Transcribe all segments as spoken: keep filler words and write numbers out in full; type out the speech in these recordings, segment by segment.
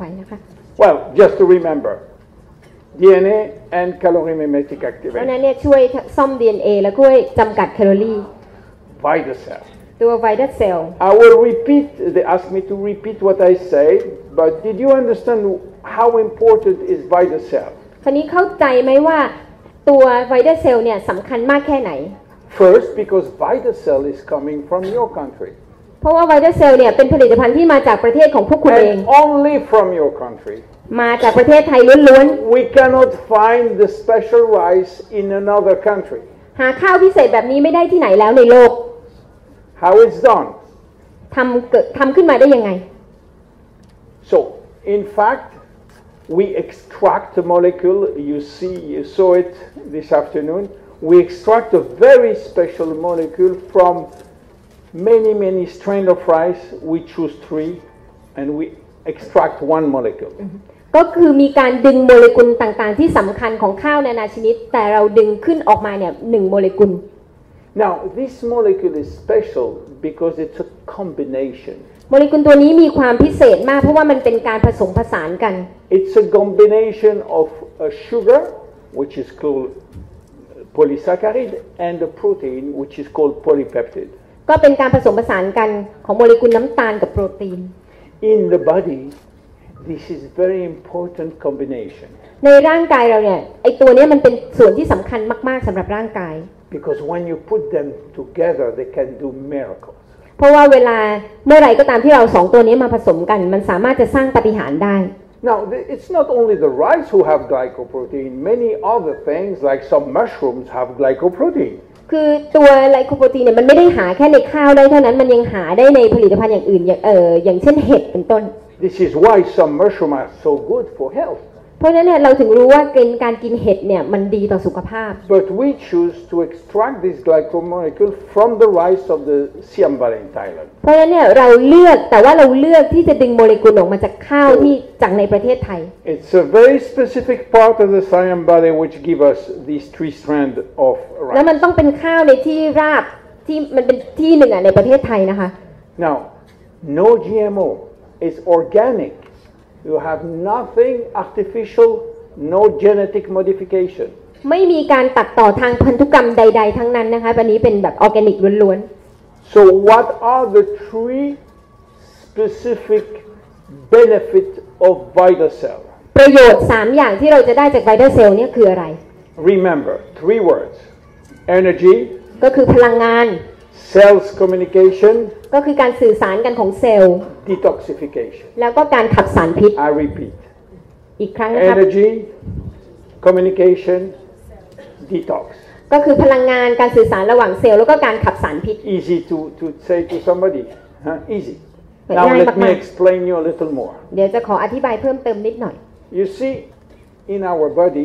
นะคะ Well, just to remember, ดี เอ็น เอ and calorimemetic เพราะ activation. นั้นเนี่ยช่วยซ่อม ดี เอ็น เอ แล้วก็จำกัดแคลอรี่ Vital cell. ตัวไวทัสเซล I will repeat, they asked me to repeat what I said, but did you understand how important is vital cell? คราวนี้เข้าใจไหมว่าตัวไวทัสเซลเนี่ยสำคัญมากแค่ไหน First, because vital cell is coming from your country. เพราะว่าไวทัสเซลเนี่ยเป็นผลิตภัณฑ์ที่มาจากประเทศของพวกคุณเอง And only from your country. มาจากประเทศไทยล้วน We cannot find the special rice in another country. ๆหาข้าวพิเศษแบบนี้ไม่ได้ที่ไหนแล้วในโลก How it's done? ทำเกิดทำขึ้นมาได้ยังไง So, in fact, we extract the molecule. You see, you saw it this afternoon. We extract a very special molecule from many, many strains of rice. We choose three, and we extract one molecule. ก็คือมีการดึงโมเลกุลต่างๆที่สำคัญของข้าวนานาชนิดแต่เราดึงขึ้นออกมาเนี่ยหนึ่งโมเลกุล Now, this molecule is special because it's a combination. โมเลกุลตัวนี้มีความพิเศษมากเพราะว่ามันเป็นการผสมผสานกัน It's a combination of a sugar, which is called polysaccharide, and a protein, which is called polypeptide. ก็เป็นการผสมผสานกันของโมเลกุลน้ำตาลกับโปรตีน In the body, this is very important combination. ในร่างกายเราเนี่ยไอตัวนี้มันเป็นส่วนที่สำคัญมากๆสำหรับร่างกาย Because when you put them together, they can do miracles. เพราะว่าเวลาเมื่อไหร่ก็ตามที่เราสองตัวนี้มาผสมกันมันสามารถจะสร้างปาฏิหาริย์ได้ Now, it's not only the rice who have glycoprotein. Many other things, like some mushrooms, have glycoprotein. คือตัวไลโคโปรตีนเนี่ยมันไม่ได้หาแค่ในข้าวได้เท่านั้นมันยังหาได้ในผลิตภัณฑ์อย่างอื่นอย่างเอออย่างเช่นเห็ดเป็นต้น This is why some mushrooms are so good for health. เพราะฉะนั้นเนี่ยเราถึงรู้ว่าการกินเห็ดเนี่ยมันดีต่อสุขภาพ But we choose to extract this glycomolecule from the rice of the Siam Valley in Thailand. เพราะฉะนั้นเนี่ยเราเลือกแต่ว่าเราเลือกที่จะดึงโมเลกุลออกมาจากข้าวที่จากในประเทศไทย It's a very specific part of the Siam Valley which give us these three strands of rice. แล้วมันต้องเป็นข้าวในที่ราบที่มันเป็นที่หนึ่งอ่ะในประเทศไทยนะคะ Now, no G M O. It's organic. You have nothing artificial, no genetic modification. ไม่มีการตัดต่อทางพันธุกรรมใดๆทั้งนั้นนะคะวันนี้เป็นแบบออร์แกนิกล้วน So what are the three specific benefits of vital cell? ๆประโยชน์สามอย่างที่เราจะได้จากไวทัลเซลเนี่ยคืออะไร Remember, three words. Energy, ก็คือพลังงาน cells communication, ก็คือการสื่อสารกันของเซลล์ detoxification. แล้วก็การขับสารพิษ I repeat. อีกครั้งนะครับ Energy, communication, detox. ก็คือพลังงานการสื่อสารระหว่างเซลล์แล้วก็การขับสารพิษ Easy to, to say to somebody. Huh? Easy. Now let me explain you a little more. เดี๋ยวจะขออธิบายเพิ่มเติมนิดหน่อย You see, in our body,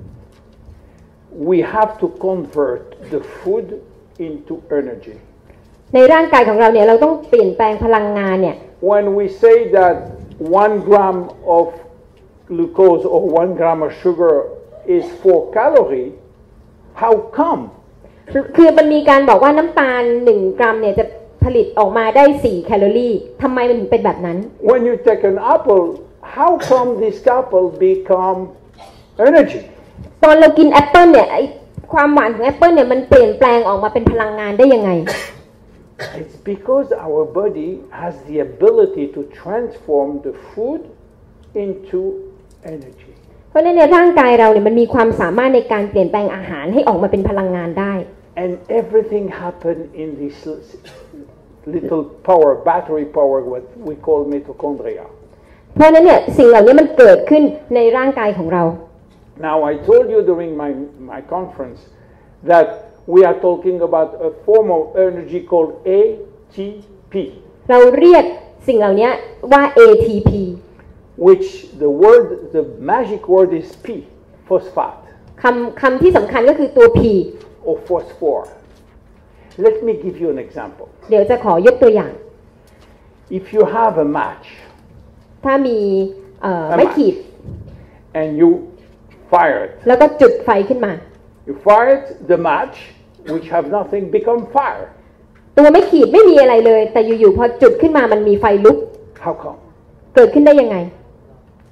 we have to convert the food into energy. ในร่างกายของเราเนี่ยเราต้องเปลี่ยนแปลงพลังงานเนี่ย When we say that one gram of glucose or one gram of sugar is four calories, how come? คือมันมีการบอกว่าน้ำตาลหนึ่งกรัมเนี่ยจะผลิตออกมาได้สี่แคลอรี่ทำไมมันถึงเป็นแบบนั้น When you take an apple, how come this apple become energy? ตอนเรากินแอปเปิลเนี่ยไอความหวานของแอปเปิลเนี่ยมันเปลี่ยนแปลงออกมาเป็นพลังงานได้ยังไง It's because our body has the ability to transform the food into energy. เพราะฉะนั้นในร่างกายเราเนี่ยมันมีความสามารถในการเปลี่ยนแปลงอาหารให้ออกมาเป็นพลังงานได้ And everything happened in this little power, battery power, what we call mitochondria. เพราะฉะนั้นเนี่ยสิ่งเหล่านี้มันเกิดขึ้นในร่างกายของเรา Now I told you during my, my conference that we are talking about a form of energy called A T P. เราเรียกสิ่งเหล่านี้ว่า เอ ที พี which the word, the magic word is P, phosphate. คำคำที่สำคัญก็คือตัว P Or phosphor. Let me give you an example. เดี๋ยวจะขอยกตัวอย่าง If you have a match ถ้ามีไม้ขีด and you fire it, แล้วก็จุดไฟขึ้นมา you fire it, the match, which have nothing, become fire. ตัวไม้ขีดไม่มีอะไรเลยแต่อยู่ๆพอจุดขึ้นมามันมีไฟลุก How come? เกิดขึ้นได้ยังไง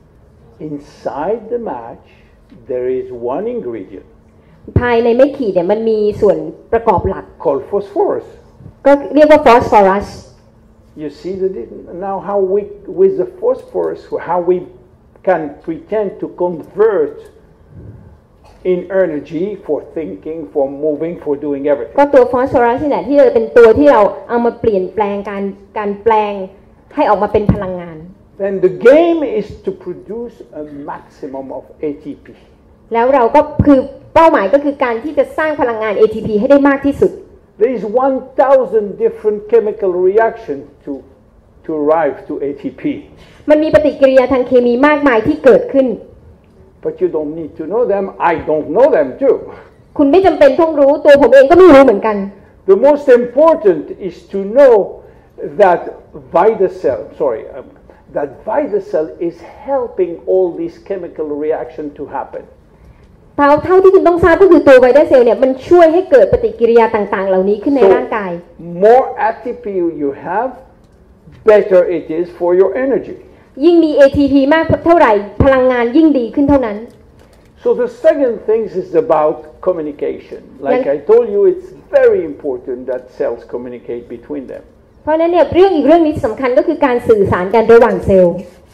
inside the match there is one ingredient ภายในไม้ขีดเนี่ยมันมีส่วนประกอบหลัก called phosphorus ก็เรียกว่าฟอสฟอรัส You see that it, now how we with the phosphorus how we can pretend to convert in energy for thinking for moving for doing everything ก็ตัวฟอสฟอรัสนี่แหละที่จะเป็นตัวที่เราเอามาเปลี่ยนแปลงการการแปลงให้ออกมาเป็นพลังงาน Then the game is to produce a maximum of A T P แล้วเราก็คือเป้าหมายก็คือการที่จะสร้างพลังงาน เอ ที พี ให้ได้มากที่สุด There is one thousand different chemical reactions to to arrive to A T P มันมีปฏิกิริยาทางเคมีมากมายที่เกิดขึ้น But you don't need to know them. I don't know them too. คุณไม่จำเป็นต้องรู้ตัวผมเองก็ไม่รู้เหมือนกัน The most important is to know that VitaCell, sorry, um, that VitaCell is helping all these chemical reaction to happen. เท่าเท่าที่คุณต้องทราบก็คือตัวไวรัสเซลล์เนี่ยมันช่วยให้เกิดปฏิกิริยาต่างๆเหล่านี้ขึ้นในร่างกาย More A T P you have, better it is for your energy. ยิ่งมี เอ ที พี มากเท่าไหร่พลังงานยิ่งดีขึ้นเท่านั้น So the second thing is about communication. Like I told you, it's very important that cells communicate between them. เพราะฉะนั้นเนี่ยเรื่องอีกเรื่องนี้สำคัญก็คือการสื่อสารกันระหว่างเซลล์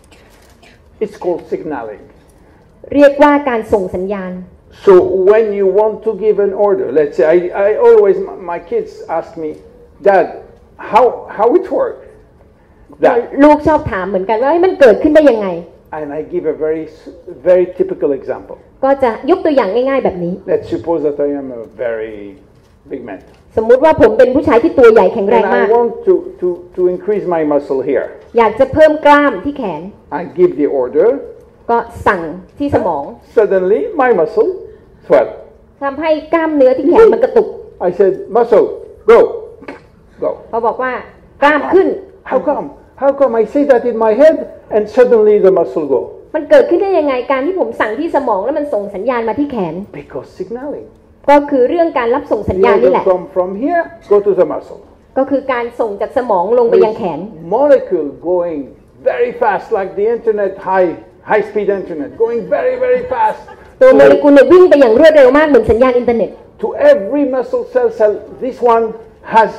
It's called signaling. เรียกว่าการส่งสัญญาณ So when you want to give an order, let's say I, I always my kids ask me, Dad, how how it works? ลูกชอบถามเหมือนกันว่ามันเกิดขึ้นได้ยังไง And I give a very very typical example. ก็จะยกตัวอย่างง่ายๆแบบนี้ Let's suppose that I am a very big man. สมมุติว่าผมเป็นผู้ชายที่ตัวใหญ่แข็งแรง And มาก I want to to to increase my muscle here. อยากจะเพิ่มกล้ามที่แขน I give the order. ก็สั่งที่สมอง Suddenly my muscle swell. ทำให้กล้ามเนื้อที่แขนมันกระตุก I said, muscle, go, go. เขาบอกว่ากล้ามขึ้น How come? How come I say that in my head and suddenly the muscle go? มันเกิดขึ้นได้ยังไงการที่ผมสั่งที่สมองแล้วมันส่งสัญญาณมาที่แขน Because signaling. ก็คือเรื่องการรับส่งสัญ The ญาณนี่แห order ละ come from here, go to the muscle. ก็คือการส่งจากสมองลงไปยังแขน Molecule going very fast, like the internet, high high speed internet, going very very fast. ตัวโมเลกุลเนี่ยวิ่งไปอย่างรวดเร็วมากเหมือนสัญญาณอินเทอร์เน็ต To every muscle cell cell, this one has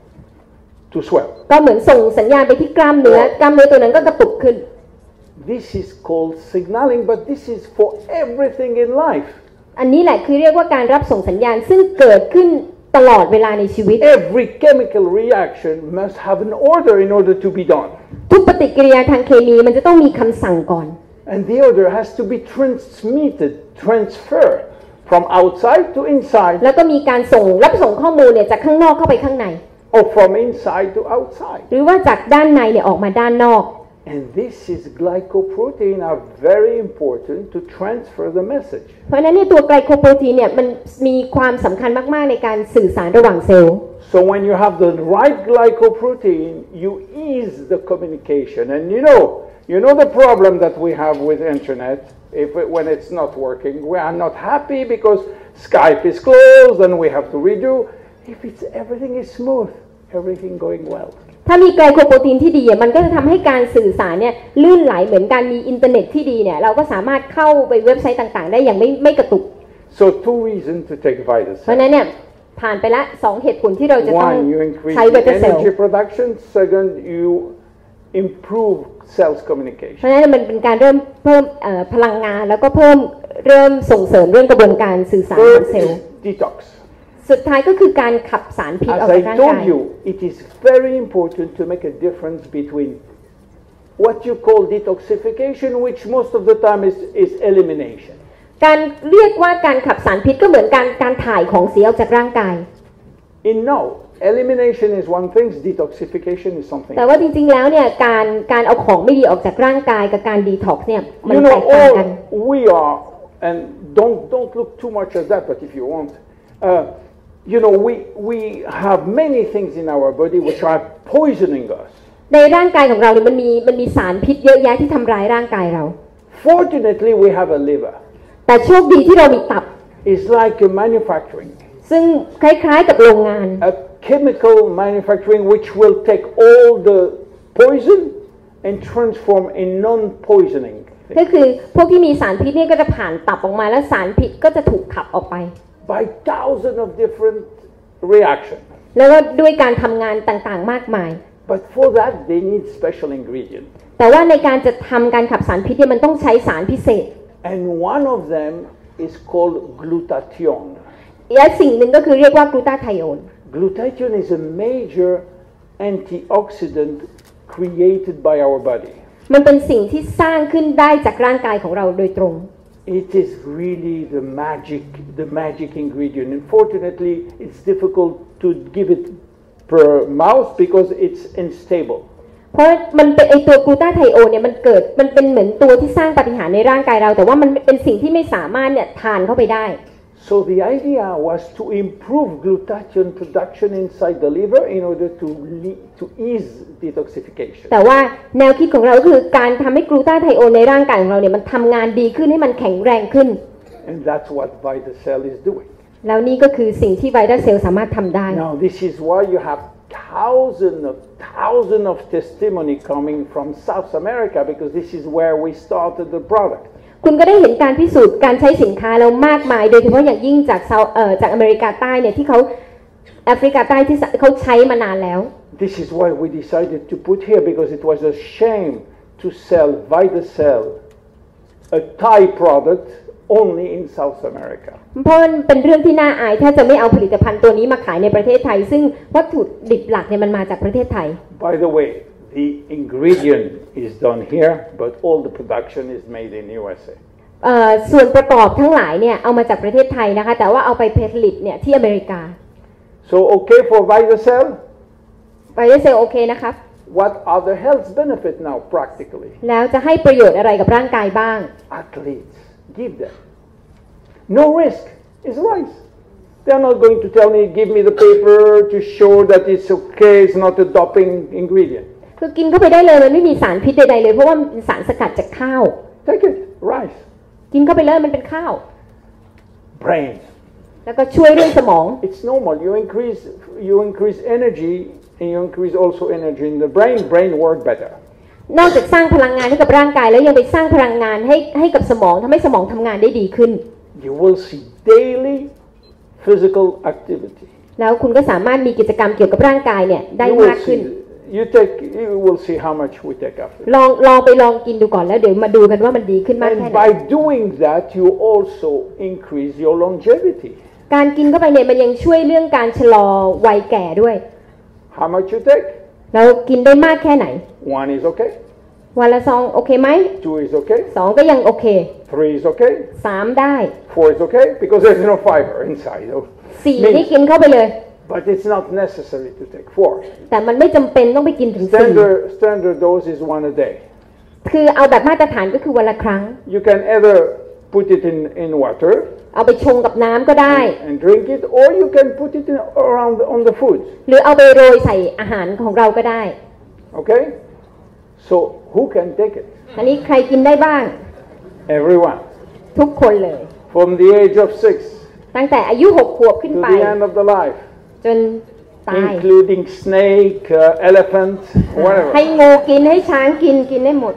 to swell. ก็เหมือนส่งสัญญาณไปที่กล้ามเนื้อกล้ามเนื้อตัวนั้นก็กระตุกขึ้น This is called signaling, but this is for everything in life. อันนี้แหละคือเรียกว่าการรับส่งสัญญาณซึ่งเกิดขึ้นตลอดเวลาในชีวิต Every chemical reaction must have an order in order to be done. ทุกปฏิกิริยาทางเคมีมันจะต้องมีคำสั่งก่อน And the order has to be transmitted, transferred from outside to inside. แล้วก็มีการส่งรับส่งข้อมูลเนี่ยจากข้างนอกเข้าไปข้างใน Or from inside to outside. หรือว่าจากด้านในเนี่ยออกมาด้านนอก And this is glycoprotein are very important to transfer the message. เพราะฉะนั้นเนี่ยตัวไกลโคโปรตีนเนี่ยมันมีความสำคัญมากๆในการสื่อสารระหว่างเซลล์ So when you have the right glycoprotein, you ease the communication. And you know, you know the problem that we have with internet. If it, when it's not working, we are not happy because Skype is closed and we have to redo. If it's everything is smooth, everything going well. ถ้ามีไกลโคโปรตีนที่ดีมันก็จะทำให้การสื่อสารเนี่ยลื่นไหลเหมือนการมีอินเทอร์เน็ตที่ดีเนี่ยเราก็สามารถเข้าไปเว็บไซต์ต่างๆได้อย่างไม่ไม่กระตุก So two reasons to take VitaCell. เพราะนั้นเนี่ยผ่านไปละสองเหตุผลที่เราจะต้อง One, you increase ใช้ the VitaCell energy production. Second, you improve cells เพ communication. ราะฉะนั้นมันเป็นการเริ่มเพิ่มพลังงานแล้วก็เพิ่มเริ่มส่งเสริมเรื่องกระบวนการสื่อสารของเซลล์ Detox. สุดท้ายก็คือการขับสารพิษออก As จากร่า I งกาย told you, it is very important to make a difference between what you call detoxification, which most of the time is, is elimination. การเรียกว่าการขับสารพิษก็เหมือนการการถ่ายของเสียออกจากร่างกาย In no, elimination is one thing, detoxification is something. แต่ว่าจริงๆแล้วเนี่ยการการเอาของไม่ดีออกจากร่างกายกับการดีท็อกซ์เนี่ยมัน You แต know, กต่างกัน all we are, and don't don't look too much at that, but if you want, uh, you know, we we have many things in our body which are poisoning us. ในร่างกายของเราเนี่ยมันมีมันมีสารพิษเยอะแยะที่ทำร้ายร่างกายเรา Fortunately, we have a liver. แต่โชคดีที่เรามีตับ It's like a manufacturing, ซึ่งคล้ายๆกับโรงงาน a chemical manufacturing which will take all the poison and transform in non-poisoning ก็คือพวกที่มีสารพิษเนี่ยก็จะผ่านตับออกมาแล้วสารพิษก็จะถูกขับออกไป by thousands of different reactions. แล้วก็ด้วยการทำงานต่างๆมากมาย But for that they need special ingredients. แต่ว่าในการจะทำการขับสารพิษเนี่ยมันต้องใช้สารพิเศษ And one of them is called glutathione. และสิ่งหนึ่งก็คือเรียกว่ากลูตาไทโอน Glutathione is a major antioxidant created by our body. มันเป็นสิ่งที่สร้างขึ้นได้จากร่างกายของเราโดยตรง It is really the magic, the magic ingredient. Unfortunately, it's difficult to give it per mouth because it's unstable. เพราะมันเป็นไอตัวกลูตาไทโอนเนี่ยมันเกิดมันเป็นเหมือนตัวที่สร้างปาฏิหาริย์ในร่างกายเราแต่ว่ามันเป็นสิ่งที่ไม่สามารถเนี่ยทานเข้าไปได้ So the idea was to improve glutathione production inside the liver in order to to ease detoxification. แต่ว่าแนวคิดของเราคือการทำให้กลูตาไทโอนในร่างกายของเราเนี่ยมันทำงานดีขึ้นให้มันแข็งแรงขึ้น And that's what VitaCell is doing. แล้วนี่ก็คือสิ่งที่ไวต้าเซลสามารถทำได้ Now this is why you have thousands of thousands of testimony coming from South America because this is where we started the product. คุณก็ได้เห็นการพิสูจน์การใช้สินค้าแล้วมากมายโดยเฉพาะอย่างยิ่งจากเซาเอ่อจากอเมริกาใต้เนี่ยที่เขาแอฟริกาใต้ที่เขาใช้มานานแล้ว This is why we decided to put here because it was a shame to sell VitaCell, a Thai product, only in South America. เพราะเป็นเรื่องที่น่าอายถ้าจะไม่เอาผลิตภัณฑ์ตัวนี้มาขายในประเทศไทยซึ่งวัตถุดิบหลักเนี่ยมันมาจากประเทศไทย By the way, the ingredient is done here, but all the production is made in U S A. เอ่อส่วนประกอบทั้งหลายเนี่ยเอามาจากประเทศไทยนะคะแต่ว่าเอาไปผลิตเนี่ยที่อเมริกา So okay for VitaCell? ไวต้าเซลโอเคนะครับ What are the health benefits now practically? แล้วจะให้ประโยชน์อะไรกับร่างกายบ้าง Athletes, give them. No risk. It's rice. They're not going to tell me, give me the paper to show that it's okay, it's not a doping ingredient. คือกินเข้าไปได้เลยมันไม่มีสารพิษใดๆเลยเพราะว่ามันเป็นสารสกัดจากข้าว Take it, rice. กินเข้าไปเลยมันเป็นข้าว Brain. แล้วก็ช่วยเรื่องสมอง It's normal. You increase, you increase energy, and you increase also energy in the brain. Brain work better. นอกจากสร้างพลังงานให้กับร่างกายแล้วยังไปสร้างพลังงานให้ให้กับสมองทำให้สมองทำงานได้ดีขึ้น You will see daily physical activity. แล้วคุณก็สามารถมีกิจกรรมเกี่ยวกับร่างกายเนี่ยได้ You มา will กขึ้น see. You take. You will see how much we take after. ลองลองไปลองกินดูก่อนแล้วเดี๋ยวมาดูกันว่ามันดีขึ้นมากแค่ไห And น by doing that, you also increase your longevity. การกินเข้าไปเนี่ยมันยังช่วยเรื่องการชะลอวัยแก่ด้วย How much you take? เรากินได้มากแค่ไหน One is okay. วันละซองโอเคไหม Two is okay. สองก็ยังโอเค Three is okay. สามได้ Four is okay because there's no fiber inside. Oh, สี่ means- นี่กินเข้าไปเลย But it's not necessary to take four. แต่มันไม่จำเป็นต้องไปกินถึงสี่ Standard standard dose is one a day. คือเอาแบบมาตรฐานก็คือวันละครั้ง You can either put it in, in water เอาไปชงกับน้ำก็ได้ and drink it, or you can put it in, around on the food. หรือเอาไปโรยใส่อาหารของเราก็ได้ Okay? So who can take it? อันนี้ใครกินได้บ้าง Everyone. ทุกคนเลย From the age of six ตั้งแต่อายุหกขวบขึ้น to ไป the end of the life, จนตาย including snake, uh, elephant, ให้ whatever. งูกินให้ช้างกินกินได้หมด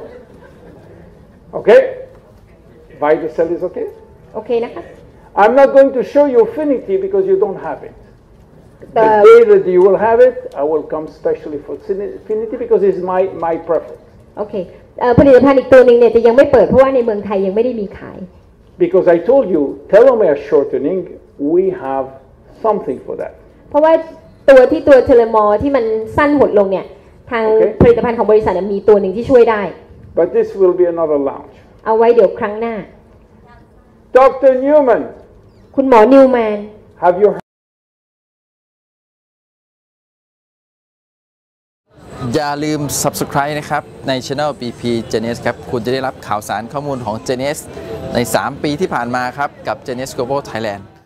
Okay? VitaCell is okay? โอเคนะคะ I'm not going to show you Affinity because you don't have it. แต่ The day that you will have it, I will come specially for Affinity because it's my, my preference. โอเคเอ่อผลิตภัณฑ์อีกตัวหนึ่งเนี่ยจะยังไม่เปิดเพราะว่าในเมืองไทยยังไม่ได้มีขาย Because I told you, telomere shortening, we have something for that. เพราะว่าตัวที่ตัวเทเลมอร์ที่มันสั้นหดลงเนี่ยทาง Okay. ผลิตภัณฑ์ของบริษัทเนี่ยมีตัวหนึ่งที่ช่วยได้ But this will be another launch. เอาไว้เดี๋ยวครั้งหน้า Doctor Newman, คุณหมอนิวแมน have you heard? อย่าลืม Subscribe นะครับใน Channel บี พี Genes ครับคุณจะได้รับข่าวสารข้อมูลของ Genes ใน สาม ปีที่ผ่านมาครับกับ Genes Global Thailand